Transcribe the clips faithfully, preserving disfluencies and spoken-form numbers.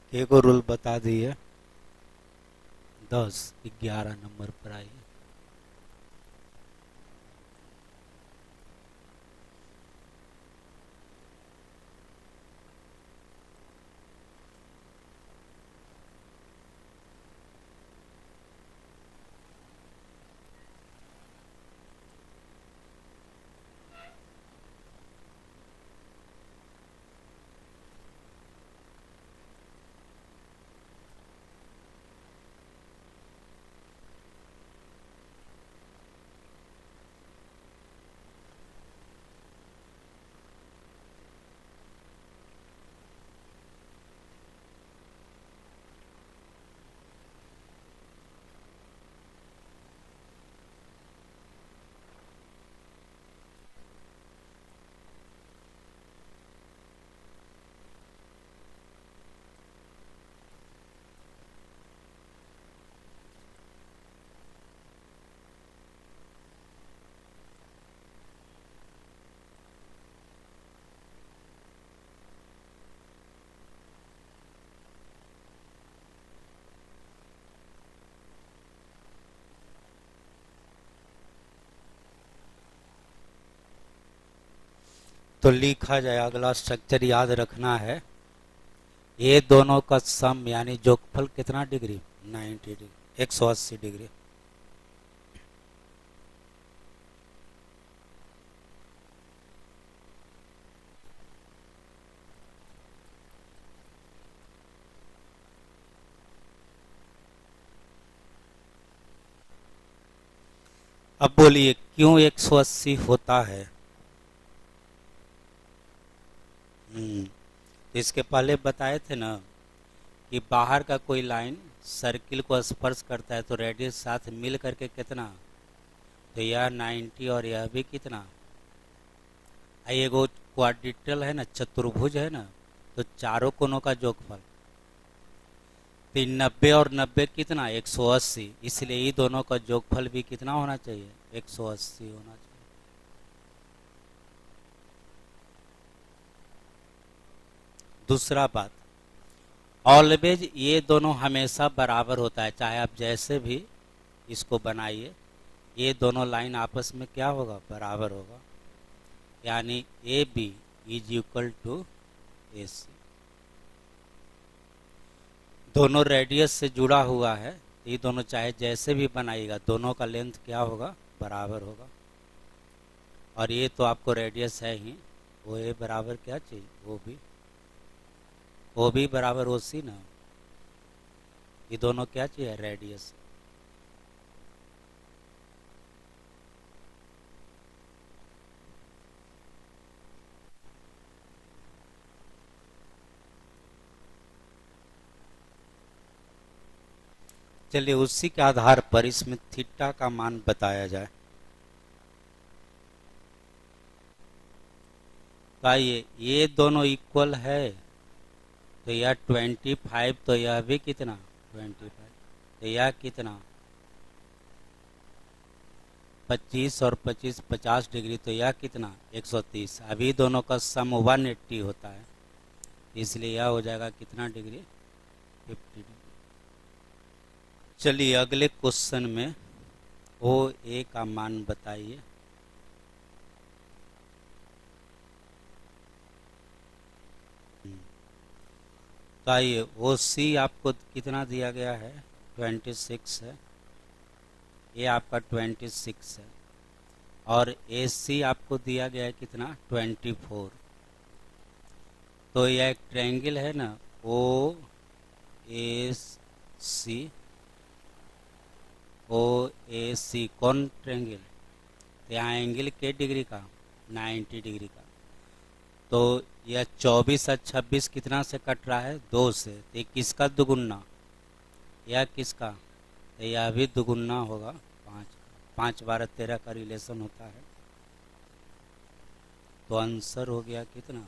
के को रूल बता दिए। दस ग्यारह नंबर पर आई। तो लिखा जाए, अगला स्ट्रक्चर याद रखना है। ये दोनों का सम यानी जोगफल कितना डिग्री, नाइन्टी डिग्री, एक सौ अस्सी डिग्री। अब बोलिए क्यों एक सौ अस्सी होता है। हम्म तो इसके पहले बताए थे ना कि बाहर का कोई लाइन सर्किल को स्पर्श करता है तो रेडियस साथ मिल करके कितना, तो यह नाइन्टी और यह भी कितना। ये वो क्वाड्रिटल है ना, चतुर्भुज है ना, तो चारों कोनों का जोगफल तीन नब्बे और नब्बे कितना, एक सौ अस्सी। इसलिए ये दोनों का जोगफल भी कितना होना चाहिए, एक सौ अस्सी होना चाहिए। दूसरा बात, ऑलवेज ये दोनों हमेशा बराबर होता है, चाहे आप जैसे भी इसको बनाइए, ये दोनों लाइन आपस में क्या होगा, बराबर होगा। यानी A B is equal to A C. दोनों रेडियस से जुड़ा हुआ है, ये दोनों चाहे जैसे भी बनाइएगा दोनों का लेंथ क्या होगा, बराबर होगा। और ये तो आपको रेडियस है ही, वो ए बराबर क्या चाहिए, वो भी वो भी बराबर ओ सी ना। ये दोनों क्या चाहिए, रेडियस। चलिए उसी के आधार पर इसमें थीटा का मान बताया जाए। आइए, ये दोनों इक्वल है तो यह ट्वेंटी फाइव, तो यह भी कितना, ट्वेंटी फाइव, तो यह कितना पच्चीस और पच्चीस पचास डिग्री, तो यह कितना एक सौ तीस। अभी दोनों का सम वन एट्टी होता है, इसलिए यह हो जाएगा कितना डिग्री, फिफ्टी डिग्री। चलिए अगले क्वेश्चन में ओ ए का मान बताइए। तो आइए, ओ सी आपको कितना दिया गया है, ट्वेंटी सिक्स है, ये आपका ट्वेंटी सिक्स है, और ए सी आपको दिया गया है कितना, ट्वेंटी फोर। तो यह एक ट्रायंगल है ना, ओ ए सी, ओ ए सी कौन ट्रायंगल, यहाँ एंगल के डिग्री का, नाइन्टी डिग्री का। तो यह चौबीस और छब्बीस कितना से कट रहा है, दो से, तो ये किसका दुगुना, यह किसका, तो यह भी दुगुना होगा, पाँच पाँच बारह तेरह का रिलेशन होता है। तो आंसर हो गया कितना।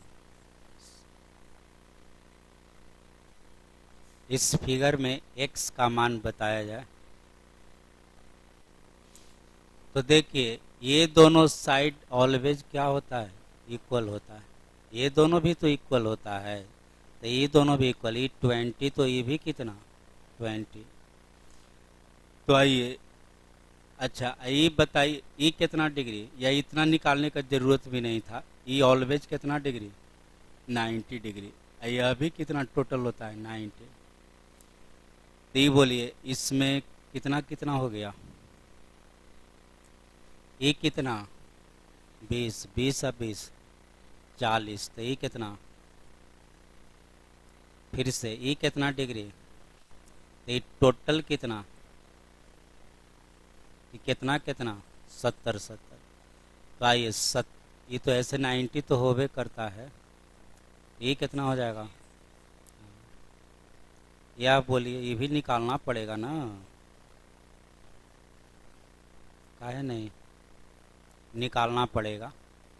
इस फिगर में x का मान बताया जाए तो देखिए, ये दोनों साइड ऑलवेज क्या होता है, इक्वल होता है। ये दोनों भी तो इक्वल होता है, तो ये दोनों भी इक्वल, ये ट्वेंटी तो ये भी कितना ट्वेंटी। तो आइए, अच्छा ये बताइए ये कितना डिग्री, या इतना निकालने का ज़रूरत भी नहीं था, ये ऑलवेज कितना डिग्री नाइन्टी डिग्री। यह भी कितना टोटल होता है नाइन्टी। तो ये बोलिए इसमें कितना कितना हो गया, ये कितना बीस, बीस और बीस चालीस। तो ये कितना, फिर से ये कितना डिग्री, तो ये टोटल कितना, ये कितना कितना सत्तर सत्तर। तो आइए सत ये तो ऐसे नाइन्टी तो होवे करता है, ये कितना हो जाएगा, या बोलिए ये भी निकालना पड़ेगा ना, काहे नहीं निकालना पड़ेगा।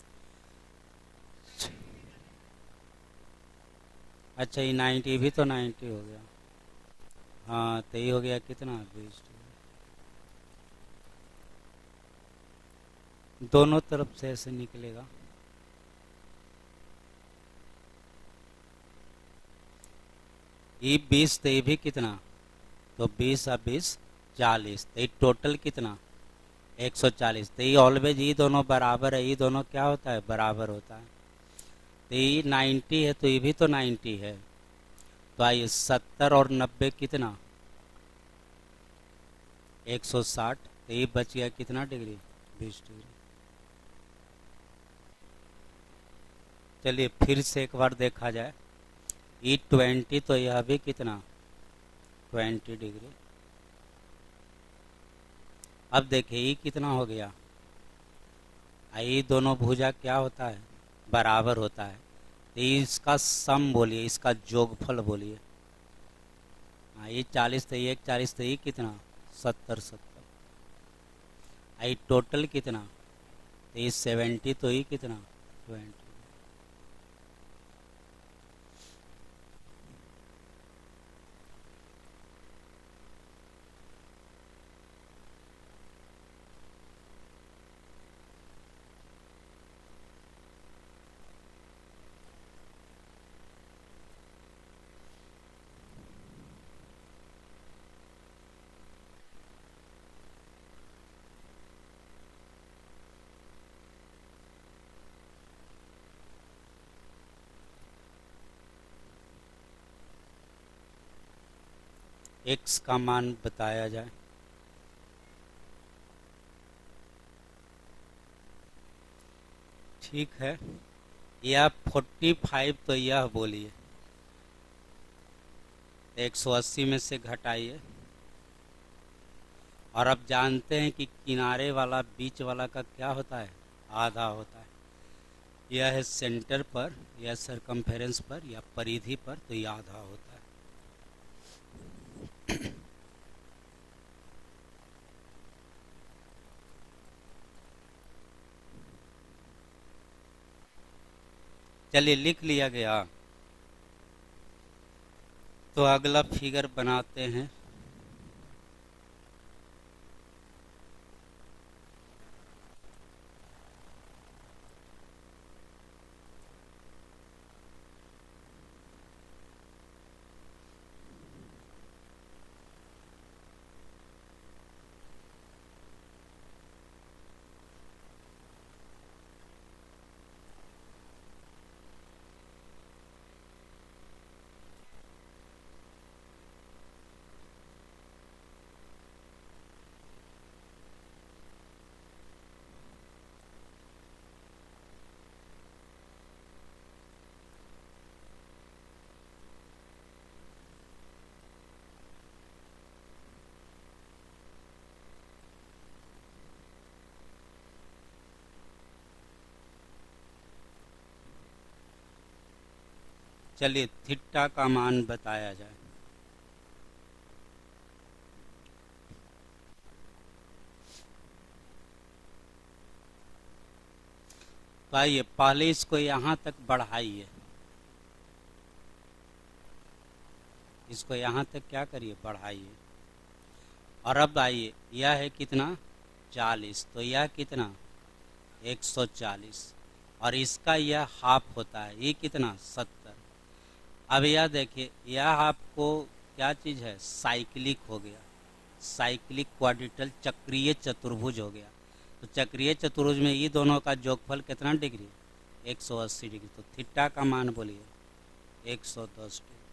अच्छा ये नाइन्टी भी तो नाइन्टी हो गया, हाँ तो ये हो गया कितना बीस, दोनों तरफ से ऐसे निकलेगा। ये बीस तो ये भी कितना, तो बीस और बीस चालीस, तो ये टोटल कितना एक सौ चालीस। तो ये ऑलवेज ये दोनों बराबर है, ये दोनों क्या होता है बराबर होता है। तो ये नाइन्टी है तो ये भी तो नाइन्टी है। तो आइए सत्तर और नब्बे कितना एक सौ साठ। तो ये बच गया कितना डिग्री बीस डिग्री। चलिए फिर से एक बार देखा जाए, ई ट्वेंटी तो यह भी कितना ट्वेंटी डिग्री। अब देखिए ये कितना हो गया, ये दोनों भुजा क्या होता है बराबर होता है। तो इसका सम बोलिए, इसका जोगफल बोलिए। हाँ ये चालीस तो ये एक चालीस तो ये कितना सत्तर सत्तर। ये टोटल कितना, तो ये सेवेंटी तो ये कितना ट्वेंटी। एक्स का मान बताया जाए, ठीक है। यह फोर्टी फाइव तो यह बोलिए एक सौ अस्सी में से घटाइए। और अब जानते हैं कि किनारे वाला बीच वाला का क्या होता है आधा होता है। यह है सेंटर पर या सरकमफेरेंस पर या परिधि पर, तो यह आधा होता है। चलिए लिख लिया गया। तो अगला फिगर बनाते हैं। चलिए थीटा का मान बताया जाए। तो आइए पहले इसको यहाँ तक बढ़ाइए, इसको यहाँ तक क्या करिए बढ़ाइए। और अब आइए यह है कितना चालीस, तो यह कितना एक सौ चालीस। और इसका यह हाफ होता है, ये कितना सत्तर। अब यह देखिए, यह आपको क्या चीज़ है, साइक्लिक हो गया, साइक्लिक क्वाड्रिटल, चक्रीय चतुर्भुज हो गया। तो चक्रीय चतुर्भुज में ये दोनों का जोगफल कितना डिग्री, एक सौ अस्सी डिग्री। तो थीटा का मान बोलिए एक सौ दस डिग्री।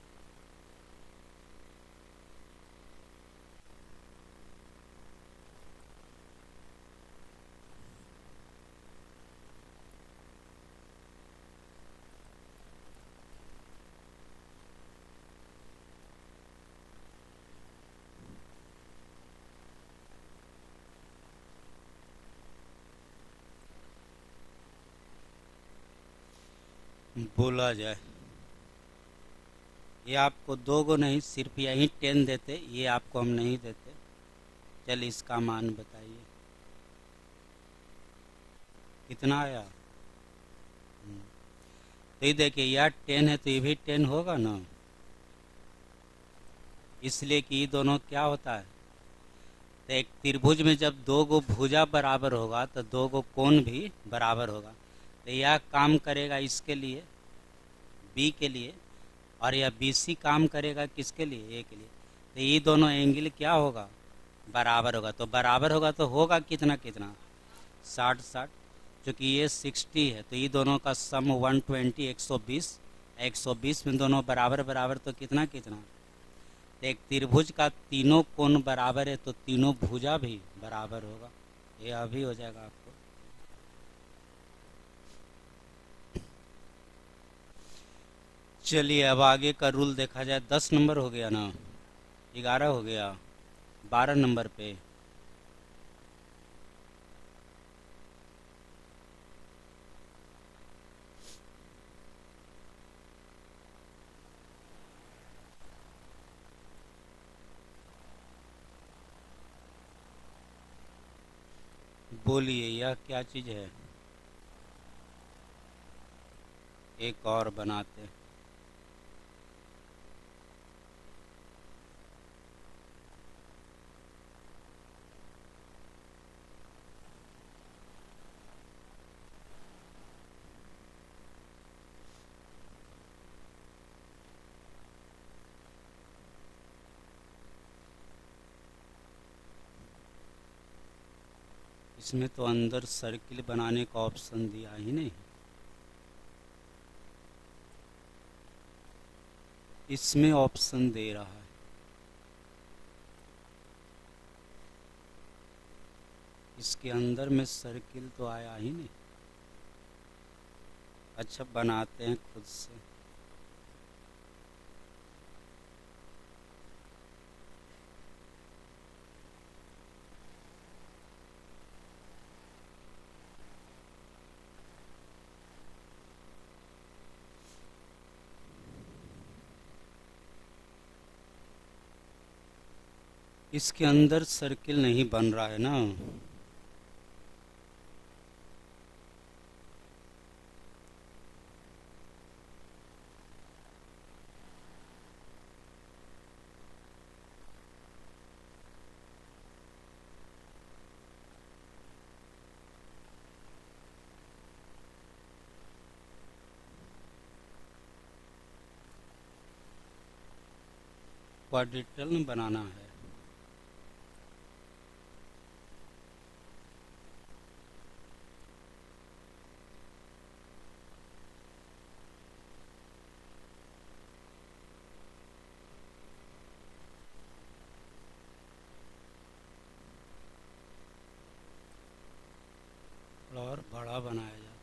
बोला जाए, ये आपको दो गो नहीं, सिर्फ यही टेन देते, ये आपको हम नहीं देते। चल इसका मान बताइए कितना आया। हम्म, तो ये देखिए, यह टेन है तो ये भी टेन होगा ना, इसलिए कि ये दोनों क्या होता है, तो एक त्रिभुज में जब दो गो भुजा बराबर होगा तो दो गो कोण भी बराबर होगा। तो यह काम करेगा इसके लिए, बी के लिए, और यह बी सी काम करेगा किसके लिए, ए के लिए। तो ये दोनों एंगल क्या होगा, बराबर होगा। तो बराबर होगा तो होगा कितना कितना, साठ साठ। चूँकि ये सिक्सटी है तो ये दोनों का सम वन ट्वेंटी, एक सौ बीस, एक सौ बीस में दोनों बराबर बराबर तो कितना कितना। तो एक त्रिभुज का तीनों कोण बराबर है तो तीनों भुजा भी बराबर होगा। ये अभी हो जाएगा आपको। चलिए अब आगे का रूल देखा जाए। दस नंबर हो गया ना, ग्यारह हो गया, बारह नंबर पे बोलिए यह क्या चीज़ है। एक और बनाते हैं। इसमें तो अंदर सर्किल बनाने का ऑप्शन दिया ही नहीं। इसमें ऑप्शन दे रहा है, इसके अंदर में सर्किल तो आया ही नहीं। अच्छा बनाते हैं खुद से। इसके अंदर सर्किल नहीं बन रहा है ना। क्वाड्रिटल बनाना है। और बड़ा बनाया जाता।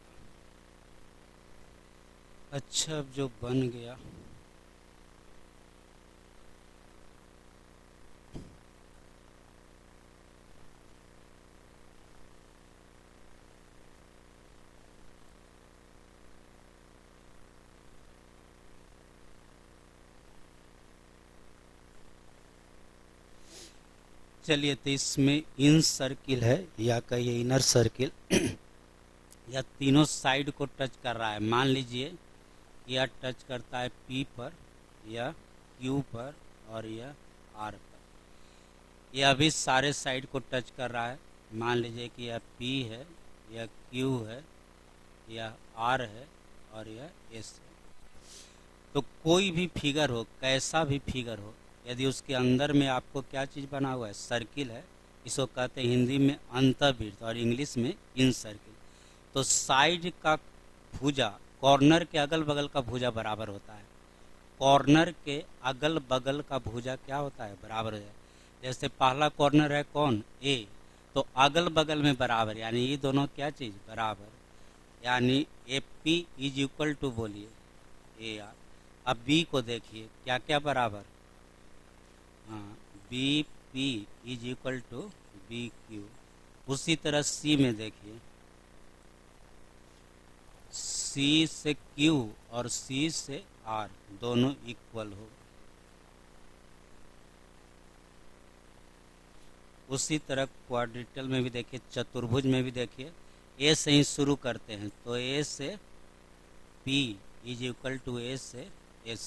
अच्छा अब जो बन गया, चलिए तो इसमें इन सर्किल है या कहिए इनर सर्किल, या तीनों साइड को टच कर रहा है। मान लीजिए यह टच करता है पी पर, या क्यू पर, और यह आर पर। यह भी सारे साइड को टच कर रहा है। मान लीजिए कि यह पी है, यह क्यू है, यह आर है, और यह एस है। तो कोई भी फिगर हो, कैसा भी फिगर हो, यदि उसके अंदर में आपको क्या चीज़ बना हुआ है, सर्किल है, इसको कहते हैं हिंदी में अंतर्वृत्त और इंग्लिश में इन सर्किल। तो साइड का भुजा कॉर्नर के अगल बगल का भुजा बराबर होता है। कॉर्नर के अगल बगल का भुजा क्या होता है, बराबर हो जाए। जैसे पहला कॉर्नर है कौन, ए, तो अगल बगल में बराबर, यानी ये दोनों क्या चीज़ बराबर, यानी A P is equal to, बोलिए ए आर। अब बी को देखिए क्या क्या बराबर, हाँ, B P is equal to B Q. उसी तरह सी में देखिए, सी से क्यू और सी से आर दोनों इक्वल हो। उसी तरह क्वाड्रिटल में भी देखिए, चतुर्भुज में भी देखिए, ए से ही शुरू करते हैं, तो ए से P is equal to A से एस,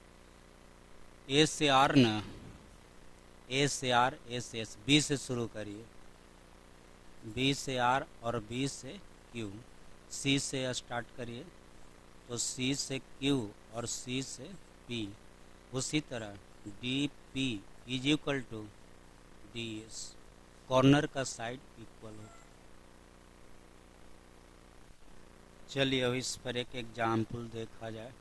ए से आर न, ए से आर, ए से एस, बी से शुरू करिए, बी से आर और बी से क्यू, सी से स्टार्ट करिए, तो सी से क्यू और सी से पी। उसी तरह D P is equal to D S, corner का साइड इक्वल हो। चलिए अब इस पर एक एग्जाम्पल देखा जाए।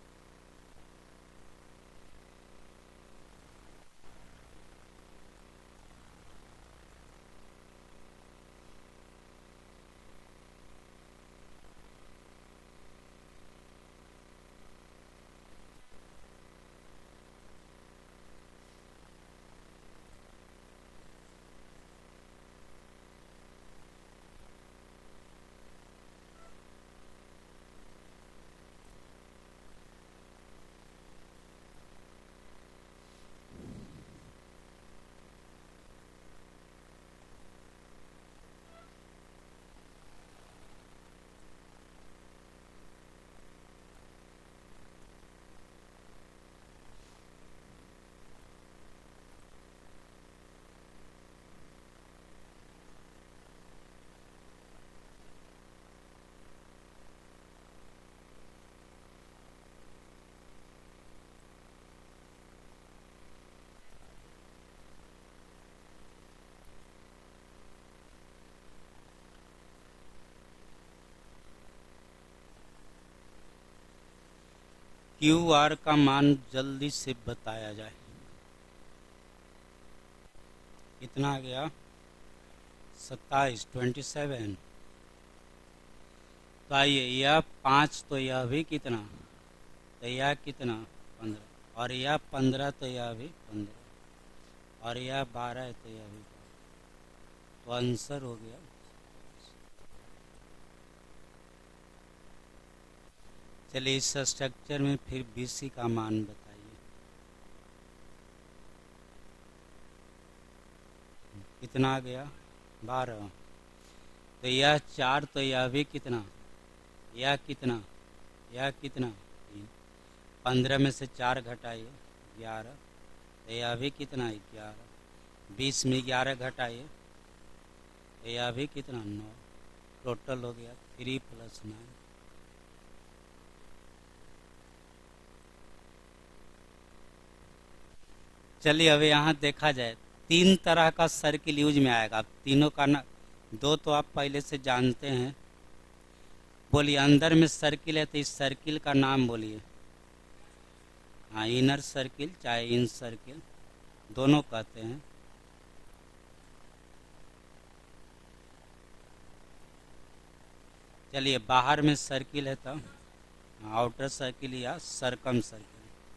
क्यू आर का मान जल्दी से बताया जाए। कितना आ गया, सत्ताईस, ट्वेंटी सेवन। तो आइए, यह पाँच तो यह भी कितना, तो यह कितना, पंद्रह, और यह पंद्रह तो यह भी पंद्रह, और यह बारह है तो यह भी बारह। तो आंसर हो गया। चलिए इस स्ट्रक्चर में फिर बीसी का मान बताइए। कितना आ गया, बारह। तो यह चार तो यह भी कितना, यह कितना, यह कितना, पंद्रह में से चार घटाइए, ग्यारह। तो यह भी कितना है, ग्यारह। बीस में ग्यारह घटाइए, तो यह भी कितना, नौ। टोटल हो गया थ्री प्लस नाइन। चलिए अब यहाँ देखा जाए, तीन तरह का सर्किल यूज में आएगा। तीनों का ना, दो तो आप पहले से जानते हैं। बोलिए, अंदर में सर्किल है तो इस सर्किल का नाम बोलिए। हाँ, इनर सर्किल चाहे इन सर्किल दोनों कहते हैं। चलिए बाहर में सर्किल है तो आउटर सर्किल या सरकम सर्किल।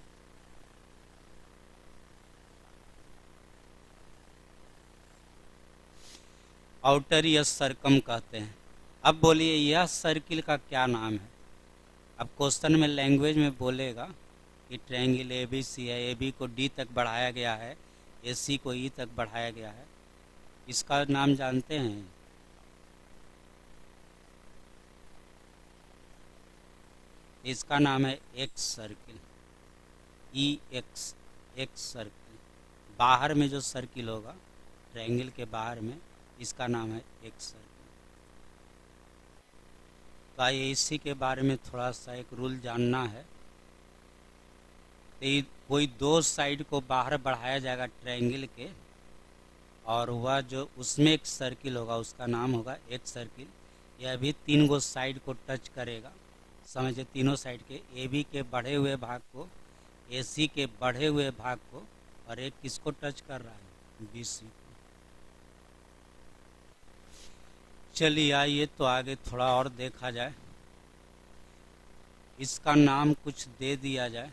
आउटर या सरकम कहते हैं। अब बोलिए यह सर्किल का क्या नाम है। अब क्वेश्चन में लैंग्वेज में बोलेगा कि ट्रायंगल ए बी सी है, ए बी को डी तक बढ़ाया गया है, ए सी को ई तक बढ़ाया गया है। इसका नाम जानते हैं, इसका नाम है ex circle, E X, ex circle. बाहर में जो सर्किल होगा ट्रायंगल के बाहर में, इसका नाम है एक्स सर्किल। तो आइए इसी के बारे में थोड़ा सा एक रूल जानना है। तो ये कोई दो साइड को बाहर बढ़ाया जाएगा ट्रायंगल के, और वह जो उसमें एक सर्किल होगा उसका नाम होगा एक सर्किल। यह भी तीन गो साइड को टच करेगा, समझे, तीनों साइड के, ए बी के बढ़े हुए भाग को, ए सी के बढ़े हुए भाग को, और एक किसको टच कर रहा है, बी सी को। चलिए आइए तो आगे थोड़ा और देखा जाए। इसका नाम कुछ दे दिया जाए।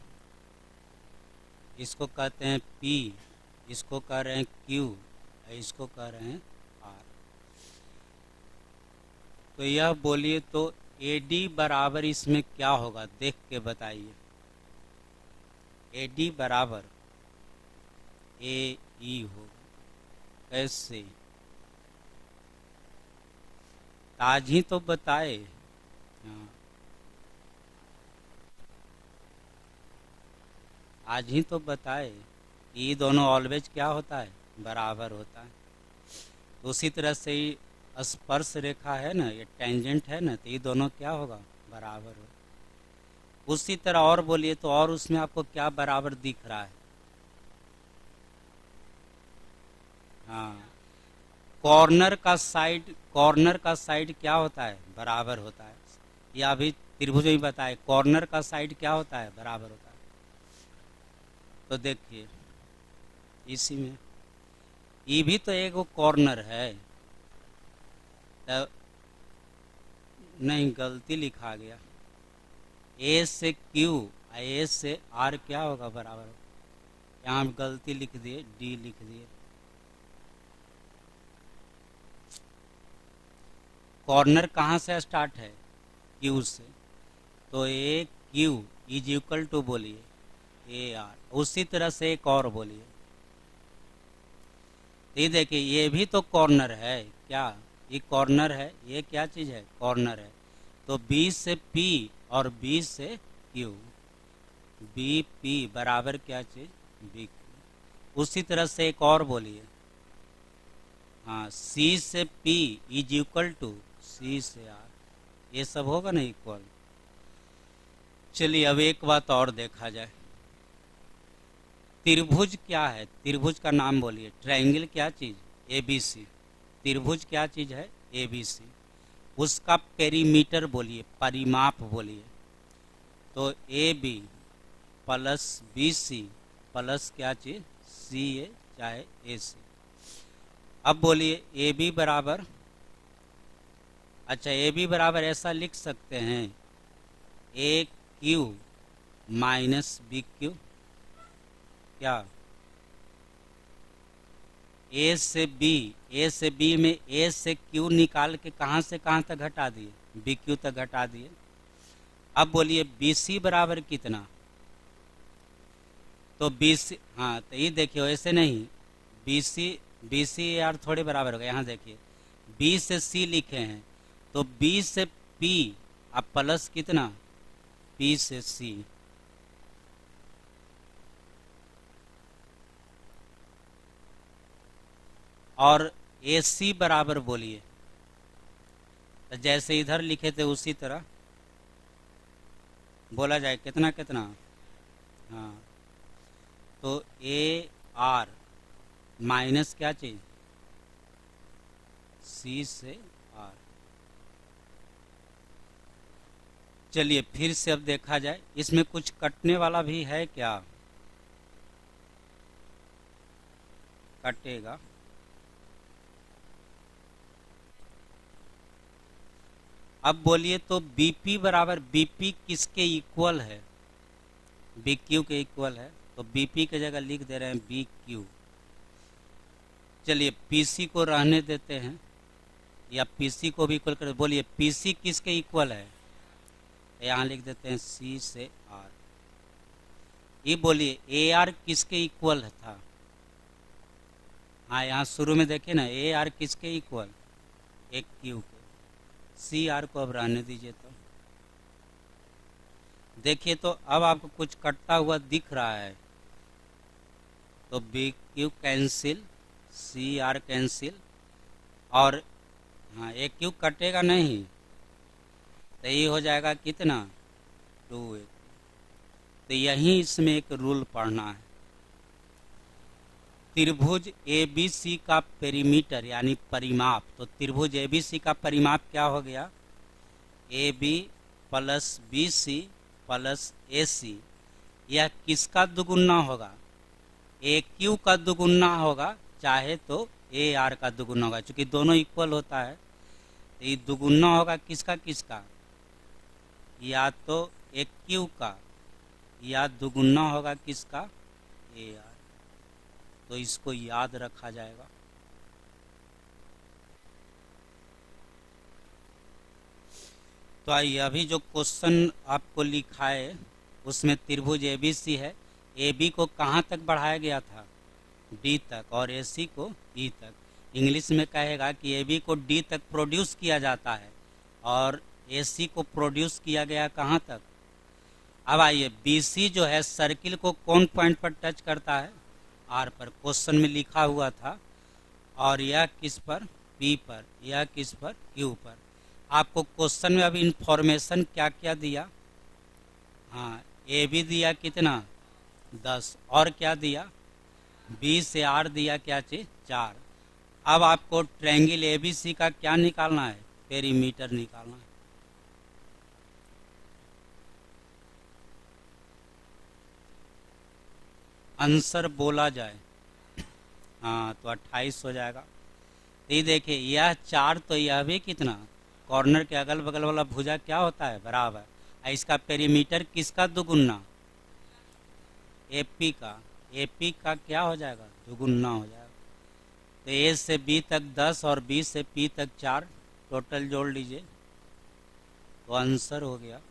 इसको कहते हैं P, इसको कह रहे हैं Q, इसको कह रहे हैं R। तो यह बोलिए तो A D बराबर इसमें क्या होगा, देख के बताइए। A D बराबर A E होगा। कैसे, आज ही तो बताए। हाँ, आज ही तो बताए, ये दोनों ऑलवेज क्या होता है, बराबर होता है। उसी तरह से ही स्पर्श रेखा है ना, ये टेंजेंट है ना, तो ये दोनों क्या होगा, बराबर हो। उसी तरह और बोलिए तो, और उसमें आपको क्या बराबर दिख रहा है। हाँ, कॉर्नर का साइड, कॉर्नर का साइड क्या होता है, बराबर होता है। या अभी त्रिभुज में बताए कॉर्नर का साइड क्या होता है, बराबर होता है। तो देखिए इसी में ये भी तो एक वो कॉर्नर है, तो नहीं गलती लिखा गया, ए से क्यू, ए से आर क्या होगा, बराबर। यहाँ गलती लिख दिए, डी लिख दिए। कॉर्नर कहाँ से स्टार्ट है, क्यू से, तो A Q is equal to बोलिए ए आर। उसी तरह से एक और बोलिए, ये देखिए ये भी तो कॉर्नर है, क्या ये कॉर्नर है, ये क्या चीज़ है, कॉर्नर है। तो B से P और B से Q, बी पी बराबर क्या चीज़, बी क्यू। उसी तरह से एक और बोलिए, हाँ, C से P is equal to C से R, ये सब होगा ना इक्वल। चलिए अब एक बात और देखा जाए, त्रिभुज क्या है, त्रिभुज का नाम बोलिए। ट्रायंगल क्या चीज़, ए बी सी। त्रिभुज क्या चीज़ है, ए बी सी। उसका पेरीमीटर बोलिए, परिमाप बोलिए। तो A B plus B C plus क्या चीज़, सी ए चाहे ए सी। अब बोलिए ए बी बराबर, अच्छा ए बी बराबर ऐसा लिख सकते हैं, A Q minus B Q. क्या, ए से बी, ए से बी में ए से क्यू निकाल के कहाँ से कहाँ तक घटा दिए, बी क्यू तक घटा दिए। अब बोलिए बी सी बराबर कितना, तो बी सी, हाँ तो ये देखिए ऐसे नहीं, बी सी बी सी यार थोड़े बराबर होगा। यहाँ देखिए बी से सी लिखे हैं, तो बी से पी अब प्लस कितना, पी से सी। और ए सी बराबर बोलिए, तो जैसे इधर लिखे थे उसी तरह बोला जाए, कितना कितना, हाँ, तो ए आर माइनस क्या चीज, सी से आर। चलिए फिर से अब देखा जाए, इसमें कुछ कटने वाला भी है क्या, कटेगा। अब बोलिए तो बीपी बराबर, बीपी किसके इक्वल है, बी क्यू के इक्वल है, तो बीपी की जगह लिख दे रहे हैं बी क्यू। चलिए पीसी को रहने देते हैं, या पीसी को भी इक्वल कर, बोलिए पीसी किसके इक्वल है, यहाँ लिख देते हैं सी से आर। ये बोलिए ए आर किसके इक्वल था, हाँ यहाँ शुरू में देखिए ना, ए आर किसके इक्वल, एक क्यू के। सी आर को अब रहने दीजिए। तो देखिए तो अब आपको कुछ कटता हुआ दिख रहा है, तो B Q cancel, C R cancel, और हाँ एक क्यू कटेगा नहीं, तो ये हो जाएगा कितना, टू ए। तो यहीं इसमें एक रूल पढ़ना है। त्रिभुज ए बी सी का पेरीमीटर यानी परिमाप, तो त्रिभुज ए बी सी का परिमाप क्या हो गया, A B plus B C plus A C. यह किसका दुगुना होगा, ए क्यू का दुगुना होगा, चाहे तो ए आर का दुगुना होगा, क्योंकि दोनों इक्वल होता है। तो ये दुगुना होगा किसका किसका, या तो ए क्यू का, या दुगुना होगा किसका, ए आर। तो इसको याद रखा जाएगा। तो आइए अभी जो क्वेश्चन आपको लिखा है उसमें त्रिभुज ए बी सी है, ए बी को कहाँ तक बढ़ाया गया था, डी तक, और ए सी को ई तक। इंग्लिश में कहेगा कि ए बी को डी तक प्रोड्यूस किया जाता है और ए सी को प्रोड्यूस किया गया कहाँ तक। अब आइए बी सी जो है सर्किल को कौन पॉइंट पर टच करता है, आर पर, क्वेश्चन में लिखा हुआ था। और यह किस पर, पी पर, यह किस पर, क्यू पर। आपको क्वेश्चन में अभी इंफॉर्मेशन क्या क्या दिया, हाँ ए बी दिया कितना, दस, और क्या दिया, बी से आर दिया क्या चीज, चार। अब आपको ट्रायंगल ए बी सी का क्या निकालना है, पेरीमीटर निकालना है। आंसर बोला जाए, हाँ तो अट्ठाईस हो जाएगा। तो ये देखिए यह चार, तो यह भी कितना, कॉर्नर के अगल बगल वाला भुजा क्या होता है, बराबर। इसका पेरीमीटर किसका दुगुना, एपी का, एपी का क्या हो जाएगा, दुगुना हो जाएगा। तो ए से बी तक दस और बी से पी तक चार, टोटल जोड़ लीजिए तो आंसर हो गया